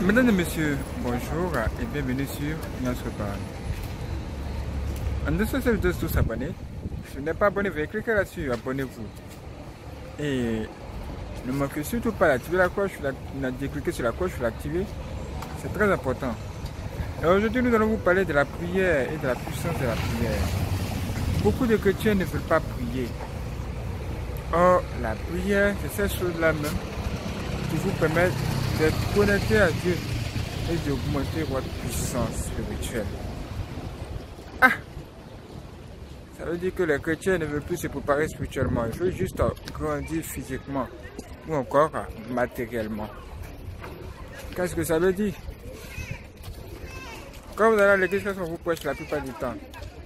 Mesdames et messieurs, bonjour et bienvenue sur notre parole. En dessous de cette vidéo, tous abonnés. Si vous n'êtes pas abonné, veuillez cliquer là-dessus, abonnez-vous. Et ne manquez surtout pas d'activer la cloche, de cliquer sur la cloche pour l'activer. C'est très important. Et aujourd'hui, nous allons vous parler de la prière et de la puissance de la prière. Beaucoup de chrétiens ne veulent pas prier. Or, la prière, c'est cette chose-là même qui vous permet d'être connecté à Dieu et d'augmenter votre puissance spirituelle. Ah! Ça veut dire que les chrétiens ne veulent plus se préparer spirituellement. Ils veulent juste grandir physiquement ou encore matériellement. Qu'est-ce que ça veut dire? Quand vous allez à l'église, qu'est-ce qu'on vous prêche la plupart du temps?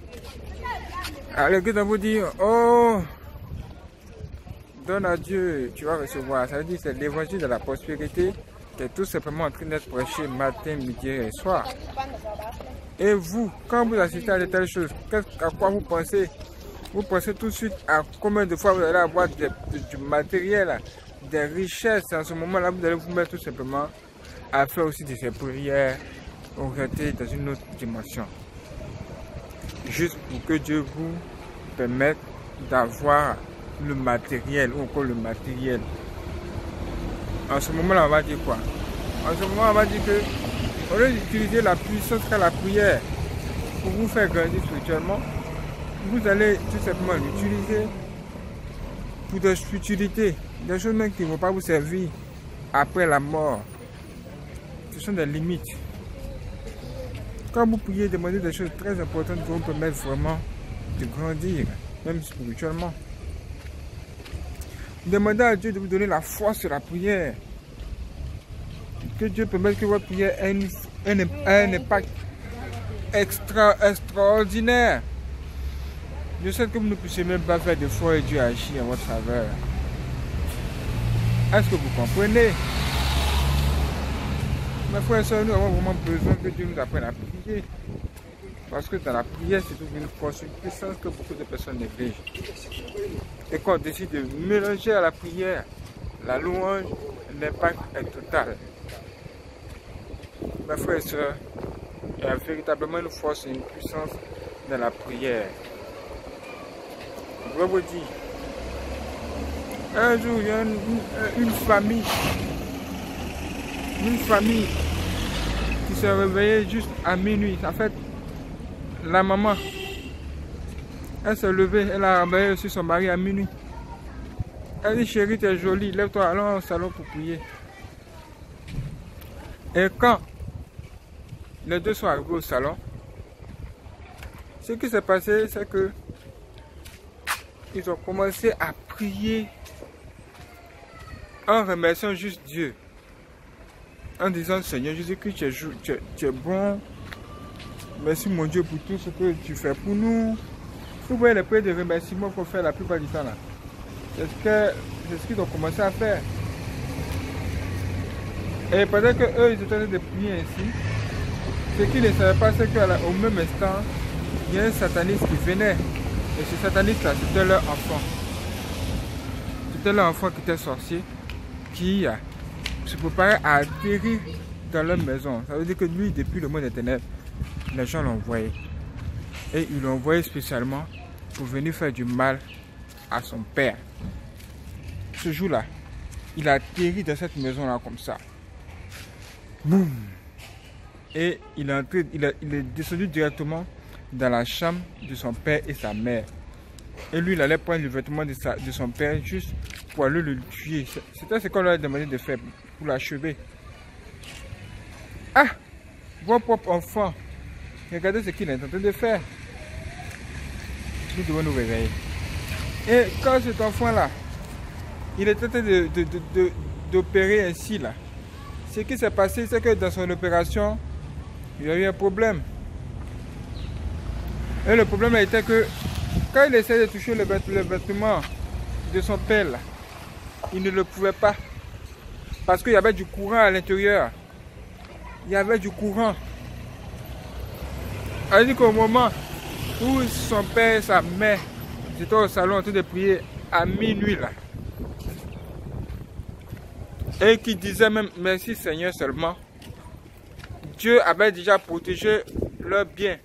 À l'église, on vous dit, oh, donne à Dieu, tu vas recevoir. Ça veut dire que c'est l'évangile de la prospérité qui est tout simplement en train d'être prêché matin, midi et soir. Et vous, quand vous assistez à de telles choses, à quoi vous pensez? Vous pensez tout de suite à combien de fois vous allez avoir du matériel, des richesses. En ce moment-là, vous allez vous mettre tout simplement à faire aussi de ces prières orientées dans une autre dimension. Juste pour que Dieu vous permette d'avoir le matériel ou encore le matériel. En ce moment-là, on va dire quoi? En ce moment, on va dire que au lieu d'utiliser la puissance qu'a la prière pour vous faire grandir spirituellement, vous allez tout simplement l'utiliser pour des futilités, des choses même qui ne vont pas vous servir après la mort. Ce sont des limites. Quand vous priez, demandez des choses très importantes qui vont permettre vraiment de grandir, même spirituellement. Demandez à Dieu de vous donner la force sur la prière. Que Dieu permette que votre prière ait un impact extraordinaire. Je sais que vous ne puissiez même pas faire d'efforts et Dieu agit en votre faveur. Est-ce que vous comprenez? Mes frères et sœurs, nous avons vraiment besoin que Dieu nous apprenne à prier. Parce que dans la prière, c'est une force, une puissance que beaucoup de personnes négligent. Et quand on décide de mélanger à la prière, la louange, l'impact est total. Mes frères et sœurs, il y a véritablement une force et une puissance dans la prière. Je vais vous dire, un jour, il y a une famille qui s'est réveillée juste à minuit. En fait, la maman, elle s'est levée, elle a réveillé aussi son mari à minuit. Elle dit, chérie, t'es jolie, lève-toi, allons au salon pour prier. Et quand les deux sont arrivés au salon, ce qui s'est passé, c'est que ils ont commencé à prier en remerciant juste Dieu. En disant, Seigneur Jésus-Christ, tu es bon. Merci mon Dieu pour tout ce que tu fais pour nous. Vous voyez les prières de remerciement qu'on fait la plupart du temps là. C'est ce qu'ils ont commencé à faire. Et pendant que eux ils étaient en train de prier ainsi, ce qu'ils ne savaient pas, c'est qu'au même instant, il y a un sataniste qui venait. Et ce sataniste là, c'était leur enfant. C'était leur enfant qui était sorcier, qui se préparait à atterrir dans leur maison. Ça veut dire que lui, depuis le monde des ténèbres, les gens l'ont envoyé. Et ils l'ont envoyé spécialement pour venir faire du mal à son père. Ce jour-là, il a atterri dans cette maison-là comme ça. Boum! Et il est descendu directement dans la chambre de son père et sa mère. Et lui, il allait prendre le vêtement de son père juste pour aller le tuer. C'était ce qu'on lui a demandé de faire pour l'achever. Ah! Votre propre enfant. Regardez ce qu'il est en train de faire. Nous devons nous réveiller. Et quand cet enfant-là, il était en train d'opérer ainsi là, ce qui s'est passé, c'est que dans son opération, il y a eu un problème. Et le problème était que quand il essayait de toucher le vêtement de son père, là, il ne le pouvait pas. Parce qu'il y avait du courant à l'intérieur. Il y avait du courant. Elle dit qu'au moment où son père et sa mère étaient au salon en train de prier à minuit là, et qui disait même merci Seigneur seulement, Dieu avait déjà protégé leur bien.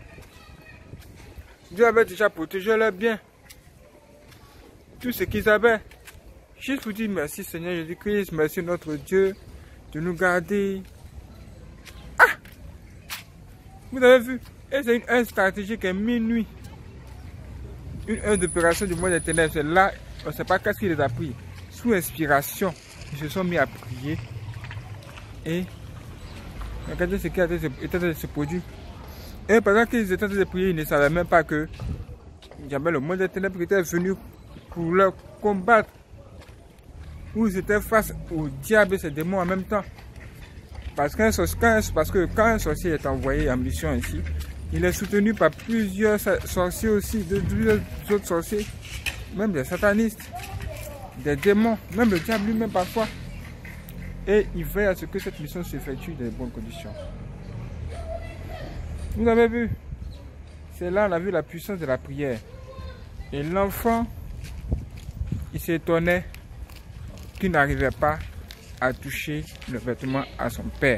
Dieu avait déjà protégé leur bien. Tout ce qu'ils avaient. Juste pour dire merci Seigneur Jésus-Christ, merci notre Dieu de nous garder. Ah! Vous avez vu? Et c'est une heure stratégique à minuit. Une heure d'opération du monde des ténèbres. C'est là, on ne sait pas qu'est-ce qu'il les a pris. Sous inspiration, ils se sont mis à prier. Et regardez ce qui était en train de se produire. Et pendant qu'ils étaient en train de prier, ils ne savaient même pas que il y avait le monde des ténèbres qui était venu pour leur combattre. Où ils étaient face au diable et ses démons en même temps. Parce que quand un sorcier est envoyé en mission ici, il est soutenu par plusieurs sorciers aussi, plusieurs autres sorciers, même des satanistes, des démons, même le diable lui-même parfois. Et il veille à ce que cette mission s'effectue dans de bonnes conditions. Vous avez vu? C'est là on a vu la puissance de la prière. Et l'enfant, il s'étonnait qu'il n'arrivait pas à toucher le vêtement à son père.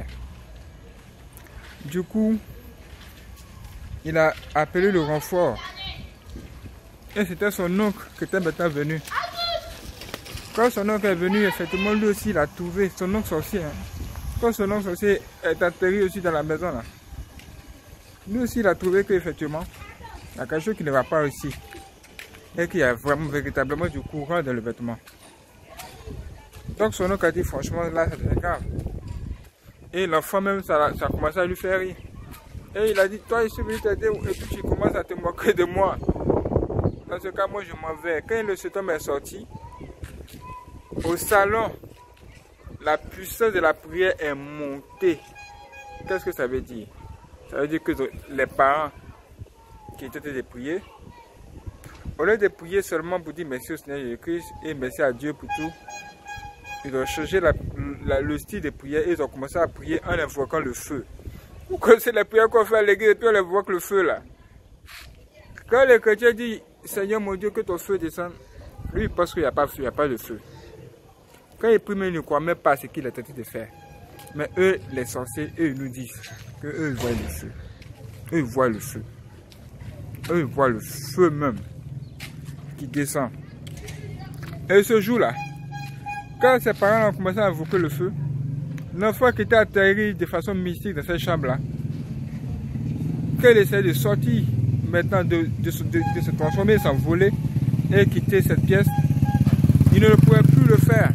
Du coup, il a appelé le renfort. Et c'était son oncle qui était maintenant venu. Quand son oncle est venu, effectivement, lui aussi, il a trouvé son oncle sorcier. Quand son oncle sorcier est atterri aussi dans la maison, là, lui aussi, il a trouvé qu'effectivement, il y a quelque chose qui ne va pas aussi. Et qu'il y a vraiment, véritablement du courant dans le vêtement. Donc son oncle a dit, franchement, là, c'est grave. Et l'enfant même, ça a commencé à lui faire rire. Et il a dit, toi, je suis venu t'aider, et puis tu commences à te moquer de moi. Dans ce cas, moi, je m'en vais. Quand cet homme est sorti, au salon, la puissance de la prière est montée. Qu'est-ce que ça veut dire? Ça veut dire que les parents qui étaient en train de prier, au lieu de prier seulement pour dire merci au Seigneur Jésus-Christ et merci à Dieu pour tout, ils ont changé le style de prière et ils ont commencé à prier en invoquant le feu. Vous connaissez la prière qu'on fait à l'église et puis on invoque le feu là. Quand le chrétien dit Seigneur mon Dieu que ton feu descende, lui il pense qu'il n'y a pas de feu, il n'y a pas de feu. Quand il prie, mais il ne croit même pas à ce qu'il est tenté de faire. Mais eux, les sorciers, eux, ils nous disent que eux, ils voient le feu. Eux, ils voient le feu. Eux, ils voient le feu même qui descend. Et ce jour-là, quand ses parents ont commencé à invoquer le feu, l'enfant qui était atterri de façon mystique dans cette chambre-là, quand il essayait de sortir, maintenant de se transformer, s'envoler et quitter cette pièce, il ne pouvait plus le faire.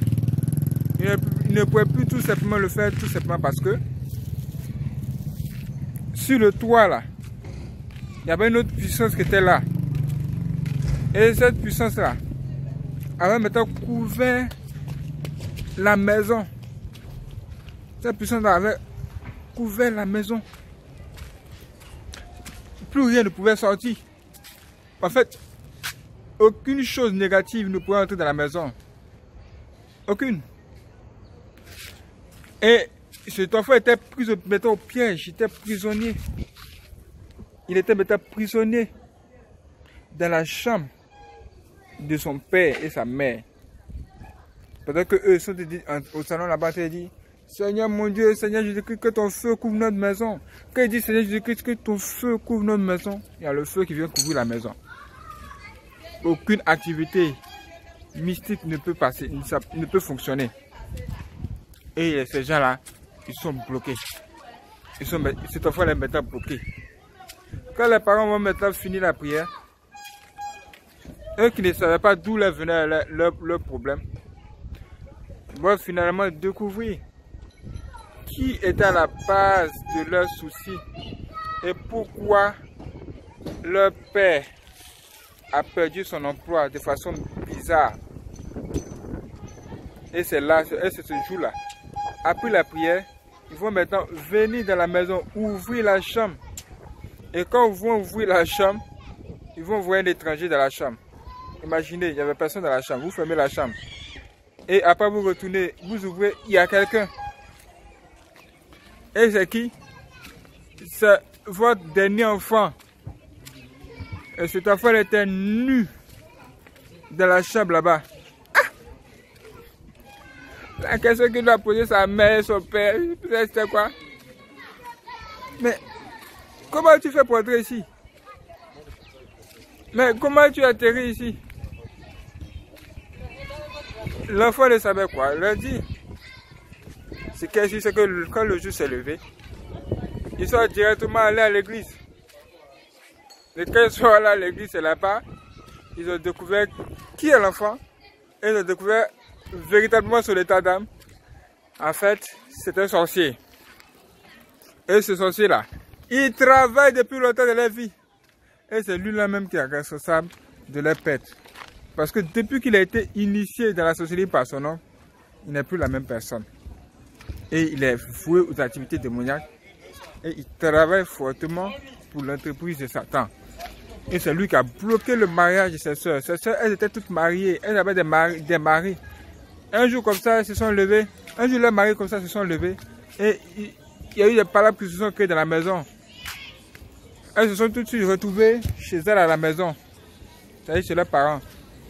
Il ne pouvait plus tout simplement le faire, tout simplement parce que sur le toit là, il y avait une autre puissance qui était là. Et cette puissance là avait maintenant couvert la maison. Cette puissance là avait couvert la maison. Plus rien ne pouvait sortir. En fait, aucune chose négative ne pouvait entrer dans la maison. Aucune. Et cet enfant était pris au piège, il était prisonnier. Il était maintenant prisonnier dans la chambre de son père et sa mère. Pendant que eux sont au salon là-bas, ils disent Seigneur mon Dieu, Seigneur Jésus-Christ, que ton feu couvre notre maison. Quand il dit Seigneur Jésus-Christ, que ton feu couvre notre maison, il y a le feu qui vient couvrir la maison. Aucune activité mystique ne peut passer, ne peut fonctionner. Et ces gens-là, ils sont bloqués. Cet enfant est maintenant bloqué. Quand les parents vont maintenant finir la prière, eux qui ne savaient pas d'où venait leur problème, vont finalement découvrir qui était à la base de leurs soucis et pourquoi leur père a perdu son emploi de façon bizarre. Et c'est là, c'est ce jour-là. Après la prière, ils vont maintenant venir dans la maison, ouvrir la chambre. Et quand ils vont ouvrir la chambre, ils vont voir un étranger dans la chambre. Imaginez, il n'y avait personne dans la chambre. Vous fermez la chambre. Et après vous retournez, vous ouvrez, il y a quelqu'un. Et c'est qui? C'est votre dernier enfant. Et cet enfant était nu dans la chambre là-bas. La question qu'il doit poser sa mère et son père, c'était quoi? Mais comment tu fais pour entrer ici? Mais comment tu atterris ici? L'enfant ne savait quoi. Il a dit. C'est que quand le jour s'est levé, ils sont directement allés à l'église. Et quand ils sont allés à l'église, c'est là-bas, ils ont découvert qui est l'enfant. Et ils ont découvert véritablement son état d'âme. En fait, c'est un sorcier. Et ce sorcier-là, il travaille depuis longtemps de leur vie. Et c'est lui-là même qui est responsable de leur perte. Parce que depuis qu'il a été initié dans la sorcellerie par son oncle, il n'est plus la même personne. Et il est voué aux activités démoniaques. Et il travaille fortement pour l'entreprise de Satan. Et c'est lui qui a bloqué le mariage de ses soeurs. Ses soeurs, elles étaient toutes mariées. Elles avaient des maris. Un jour comme ça, elles se sont levées. Un jour, leurs maris comme ça se sont levés. Et il y a eu des palabres qui se sont créées dans la maison. Elles se sont tout de suite retrouvées chez elles à la maison. C'est-à-dire chez leurs parents.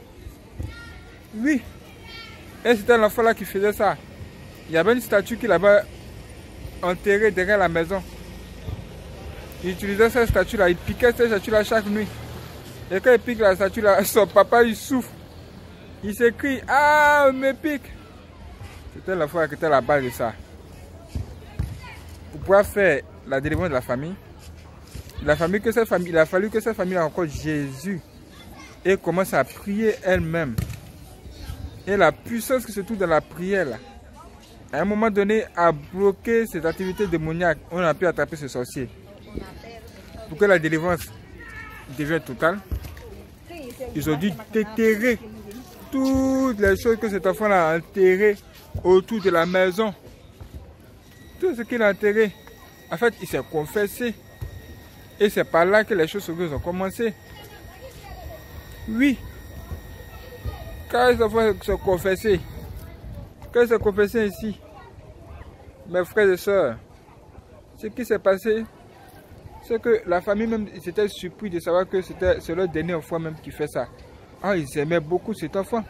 Oui. Et c'était l'enfant là qui faisait ça. Il y avait une statue qu'il avait enterrée derrière la maison. Il utilisait cette statue là, il piquait cette statue là chaque nuit. Et quand il pique la statue là, son papa il souffre. Il s'écrie, ah, il me pique. C'était l'enfant qui était à la base de ça. Pour pouvoir faire la délivrance de la famille, il a fallu que cette famille rencontre Jésus et commence à prier elle-même. Et la puissance qui se trouve dans la prière là, à un moment donné, a bloqué ces activités démoniaques. On a pu attraper ce sorcier. Pour que la délivrance devienne totale, ils ont dû déterrer toutes les choses que cet enfant a enterrées autour de la maison. Tout ce qu'il a enterré. En fait, il s'est confessé. Et c'est par là que les choses ont commencé. Oui. Quand les enfants se confessaient, quand ils se confessaient ici, mes frères et sœurs, ce qui s'est passé, c'est que la famille même s'était surpris de savoir que c'est leur dernier enfant même qui fait ça. Ah, ils aimaient beaucoup cet enfant.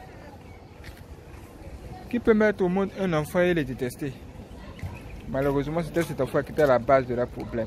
Qui peut mettre au monde un enfant et le détester? Malheureusement, c'était cet enfant qui était à la base de leur problème.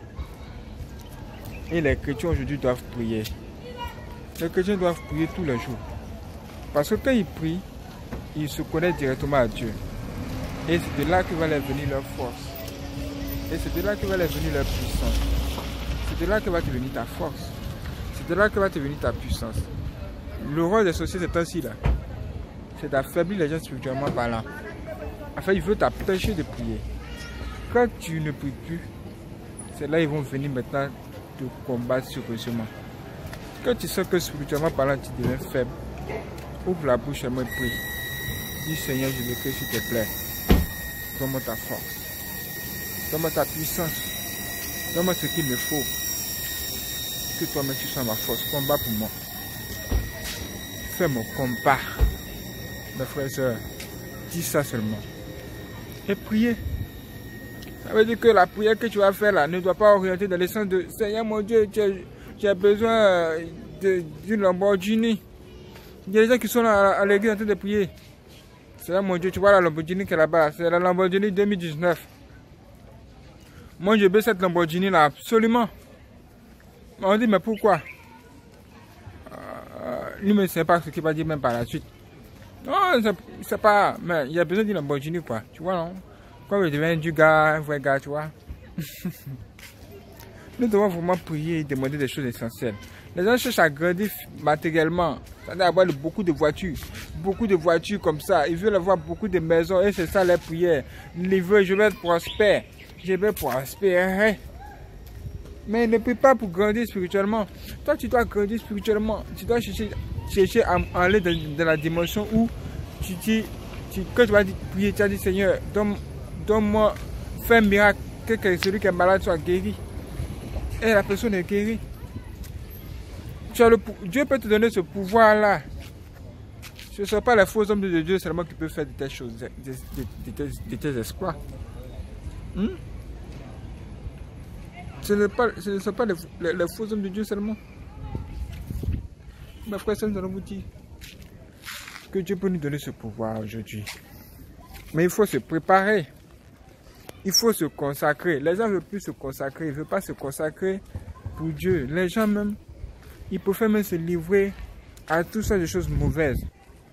Et les chrétiens aujourd'hui doivent prier. Les chrétiens doivent prier tous les jours. Parce que quand ils prient, ils se connaissent directement à Dieu. Et c'est de là que va leur venir leur force. Et c'est de là que va leur venir leur puissance. C'est de là que va te venir ta force. C'est de là que va te venir ta puissance. Le rôle des sorciers, c'est ainsi là. C'est d'affaiblir les gens spirituellement parlant. Enfin, il veut t'empêcher de prier. Quand tu ne pries plus, c'est là qu'ils vont venir maintenant te combattre sérieusement. Quand tu sens que spirituellement parlant, tu deviens faible, ouvre la bouche et moi prie. Dis Seigneur Jésus-Christ, s'il te plaît, donne-moi ta force. Donne-moi ta puissance. Donne-moi ce qu'il me faut. Que toi-même tu sois ma force. Combat pour moi. Fais mon combat. Mes frères et sœurs, dis ça seulement. Et priez. Ça veut dire que la prière que tu vas faire là ne doit pas orienter dans le sens de Seigneur mon Dieu, j'ai besoin d'une Lamborghini. Il y a des gens qui sont là à l'église en train de prier. Seigneur mon Dieu, tu vois la Lamborghini qui est là-bas, c'est la Lamborghini 2019. Moi je veux cette Lamborghini là, absolument. On dit mais pourquoi? Lui ne sait pas ce qu'il va dire même par la suite. Non, c'est pas, mais il y a besoin d'une Lamborghini quoi, tu vois non? Quand il devient du gars, un vrai gars, tu vois. Nous devons vraiment prier et demander des choses essentielles. Les gens cherchent à grandir matériellement. C'est-à-dire avoir beaucoup de voitures. Beaucoup de voitures comme ça. Ils veulent avoir beaucoup de maisons. Et c'est ça les prières. Ils veulent, je vais être prospère. Je vais prospérer. Mais ne prie pas pour grandir spirituellement. Toi, tu dois grandir spirituellement. Tu dois chercher à aller dans la dimension où quand tu vas prier, tu vas dire Seigneur, donne-moi, fais un miracle, que celui qui est malade soit guéri. Et la personne est guérie. Dieu peut te donner ce pouvoir-là. Ce ne sont pas les faux hommes de Dieu seulement qui peuvent faire de telles choses, de tels exploits. Ce ne sont pas les faux hommes de Dieu seulement. Mes frères, nous allons vous dire que Dieu peut nous donner ce pouvoir aujourd'hui. Mais il faut se préparer. il faut se consacrer. Les gens ne veulent plus se consacrer. Ils ne veulent pas se consacrer pour Dieu. Les gens même, ils préfèrent même se livrer à toutes sortes de choses mauvaises.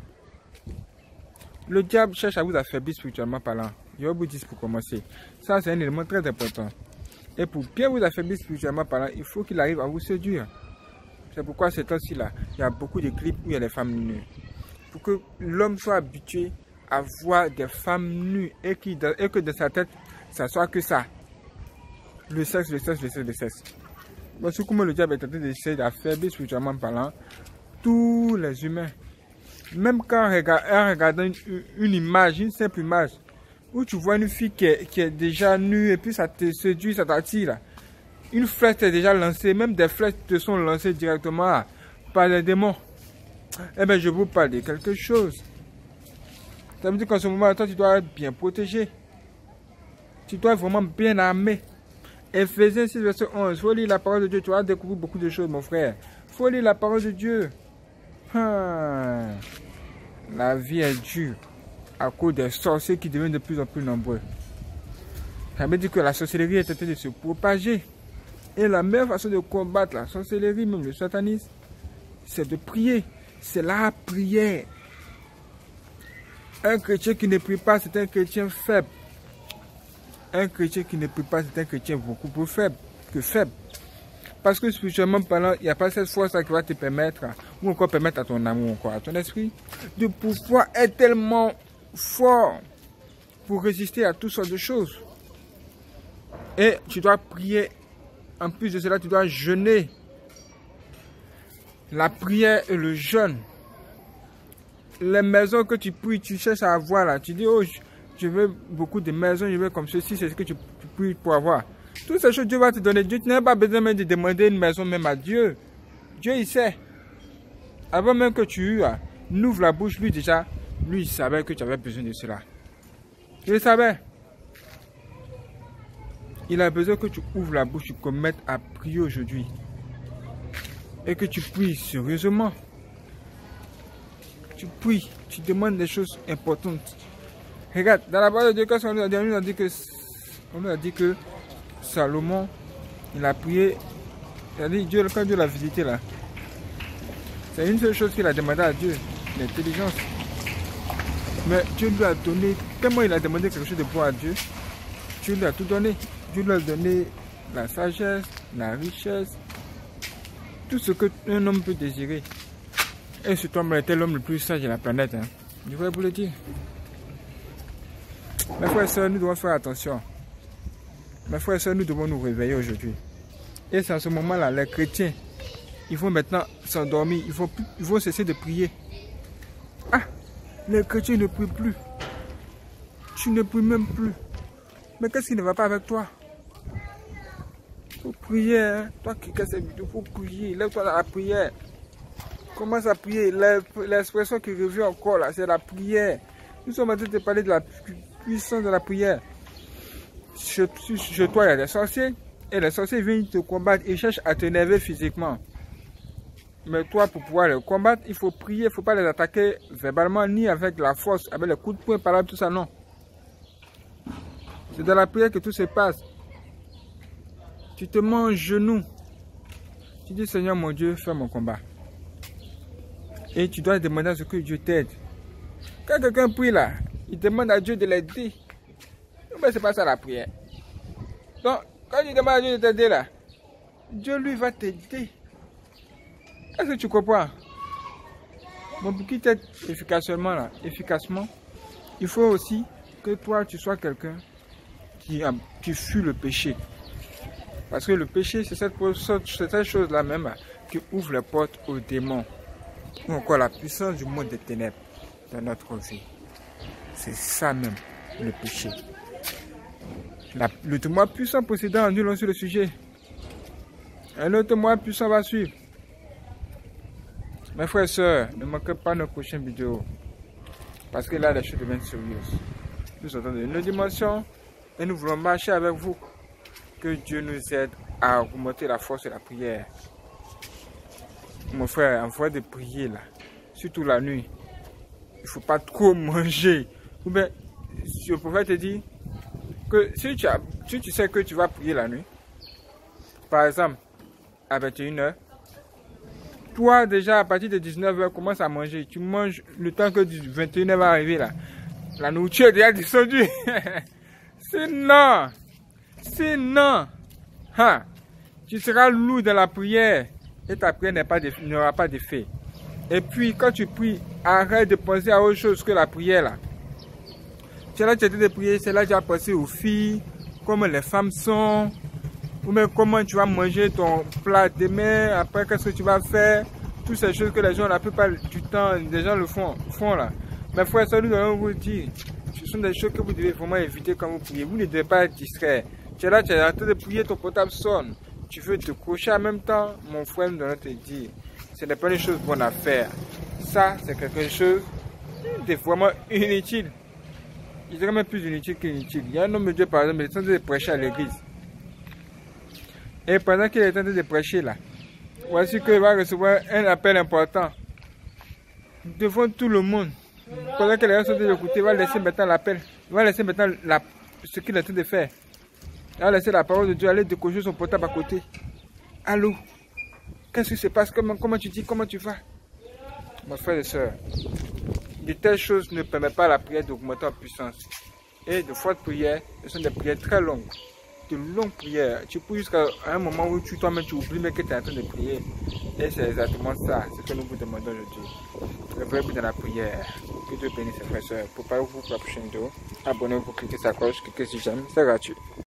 Le diable cherche à vous affaiblir spirituellement parlant. Je vais vous dire pour commencer. Ça, c'est un élément très important. Et pour bien vous affaiblir spirituellement parlant, il faut qu'il arrive à vous séduire. C'est pourquoi ces temps-ci-là, il y a beaucoup de clips où il y a des femmes nues. Pour que l'homme soit habitué à voir des femmes nues et que dans sa tête, ça soit que ça. Le sexe, le sexe, le sexe, le sexe. Parce que comme le diable est en train d'essayer d'affaiblir spirituellement parlant tous les humains. Même quand on regarde une image, une simple image, où tu vois une fille qui est déjà nue et puis ça te séduit, ça t'attire. Une flèche est déjà lancée, même des flèches te sont lancées directement par les démons. Eh bien, je vous parle de quelque chose. Ça veut dire qu'en ce moment, toi, tu dois être bien protégé. Tu dois être vraiment bien armé. Éphésiens 6, verset 11. Il faut lire la parole de Dieu. Tu vas découvrir beaucoup de choses, mon frère. Il faut lire la parole de Dieu. La vie est dure à cause des sorciers qui deviennent de plus en plus nombreux. Ça veut dire que la sorcellerie est en train de se propager. Et la meilleure façon de combattre la sorcellerie, même le satanisme, c'est de prier. C'est la prière. Un chrétien qui ne prie pas, c'est un chrétien faible. Un chrétien qui ne prie pas, c'est un chrétien beaucoup plus faible que faible. Parce que spirituellement parlant, il n'y a pas cette force qui va te permettre, ou encore permettre à ton âme, ou encore à ton esprit, de pouvoir être tellement fort pour résister à toutes sortes de choses. Et tu dois prier. En plus de cela, tu dois jeûner. La prière et le jeûne. Les maisons que tu pries, tu cherches à avoir là. Tu dis, oh, je veux beaucoup de maisons, je veux comme ceci, c'est ce que tu pries pour avoir. Toutes ces choses, Dieu va te donner. Dieu, tu n'as pas besoin même de demander une maison même à Dieu. Dieu, il sait. Avant même que tu n'ouvres la bouche, lui déjà, lui, il savait que tu avais besoin de cela. Il le savait. Il a besoin que tu ouvres la bouche, tu commettes à prier aujourd'hui. Et que tu pries sérieusement. Tu pries, tu demandes des choses importantes. Regarde, dans la parole de Dieu, quand on nous a dit que Salomon, il a prié, Dieu, quand Dieu l'a visité là, c'est une seule chose qu'il a demandé à Dieu, l'intelligence. Mais Dieu lui a donné, tellement il a demandé quelque chose de bon à Dieu, Dieu lui a tout donné. Dieu lui a donné la sagesse, la richesse, tout ce qu'un homme peut désirer. Et cet homme était l'homme le plus sage de la planète. Hein. Je voulais vous le dire. Mes frères et sœurs, nous devons faire attention. Mes frères et sœurs, nous devons nous réveiller aujourd'hui. Et c'est en ce moment-là, les chrétiens, ils vont maintenant s'endormir, ils vont cesser de prier. Ah, les chrétiens ne prient plus. Tu ne pries même plus. Mais qu'est-ce qui ne va pas avec toi? Il faut prier, hein? Toi qui casses cette vidéo, il faut prier. Lève-toi dans la prière. Commence à prier. L'expression qui revient encore là, c'est la prière. Nous sommes en train de parler de la puissance de la prière. Chez toi, il y a des sorciers. Et les sorciers viennent te combattre. Ils cherchent à t'énerver physiquement. Mais toi, pour pouvoir les combattre, il faut prier. Il ne faut pas les attaquer verbalement, ni avec la force, avec les coups de poing, par là, tout ça, non. C'est dans la prière que tout se passe. Tu te mets en genoux. Tu dis, Seigneur mon Dieu, fais mon combat. Et tu dois demander à ce que Dieu t'aide. Quand quelqu'un prie là, il demande à Dieu de l'aider. Mais c'est pas ça la prière. Donc, quand tu demandes à Dieu de t'aider là, Dieu lui va t'aider. Est-ce que tu comprends? Bon, pour qu'il t'aide efficacement là, il faut aussi que toi tu sois quelqu'un qui fuit le péché. Parce que le péché, c'est cette chose-là même qui ouvre les portes aux démons. Ou encore la puissance du monde des ténèbres dans notre vie. C'est ça même, le péché. Le témoin puissant précédent, nous l'avons sur le sujet. Un autre témoin puissant va suivre. Mes frères et sœurs, ne manquez pas nos prochaines vidéos. Parce que là, les choses deviennent sérieuses. Nous sommes dans une dimension et nous voulons marcher avec vous. Que Dieu nous aide à augmenter la force de la prière. Mon frère, en voie de prier là, surtout la nuit, il ne faut pas trop manger. Ou bien, le prophète te dit, que si tu sais que tu vas prier la nuit, par exemple, à 21h, toi déjà à partir de 19h, commence à manger. Tu manges le temps que 21h va arriver là. La nourriture est déjà descendue. Sinon, hein, tu seras lourd dans la prière et ta prière n'aura pas d'effet. Et puis, quand tu pries, arrête de penser à autre chose que la prière là. Tu es là, tu es en train de prier, c'est là que tu vas penser aux filles, comment les femmes sont, ou même comment tu vas manger ton plat demain, après qu'est-ce que tu vas faire. Toutes ces choses que les gens, la plupart du temps, les gens le font là. Mais frère, nous allons vous dire, ce sont des choses que vous devez vraiment éviter quand vous priez. Vous ne devez pas être distrait. Tu es là, tu es en train de prier, ton portable sonne. Tu veux te coucher en même temps, mon frère, nous allons te dire, ce n'est pas une chose bonne à faire. Ça, c'est quelque chose de vraiment inutile. Je dirais même plus inutile qu'inutile. Il y a un homme de Dieu, par exemple, il est en train de prêcher à l'église. Et pendant qu'il est en train de prêcher là, voici qu'il va recevoir un appel important devant tout le monde. Pendant que les gens sont en train d'écouter, il va laisser maintenant l'appel. Il va laisser maintenant ce qu'il est en train de faire. Il va laisser la parole de Dieu aller décocher son portable à côté. Allô? Qu'est-ce qui se passe? Comment tu dis? Comment tu vas? Mon frère et soeur, de telles choses ne permettent pas à la prière d'augmenter en puissance. Et de fortes prières, ce sont des prières très longues. De longues prières. Tu pries jusqu'à un moment où toi-même tu oublies même que tu es en train de prier. Et c'est exactement ça, ce que nous vous demandons aujourd'hui. Réveillez-vous dans la prière. Que Dieu bénisse ses frères et sœurs. Préparez-vous pour la prochaine vidéo. Abonnez-vous, cliquez sur la cloche, cliquez sur j'aime. C'est gratuit.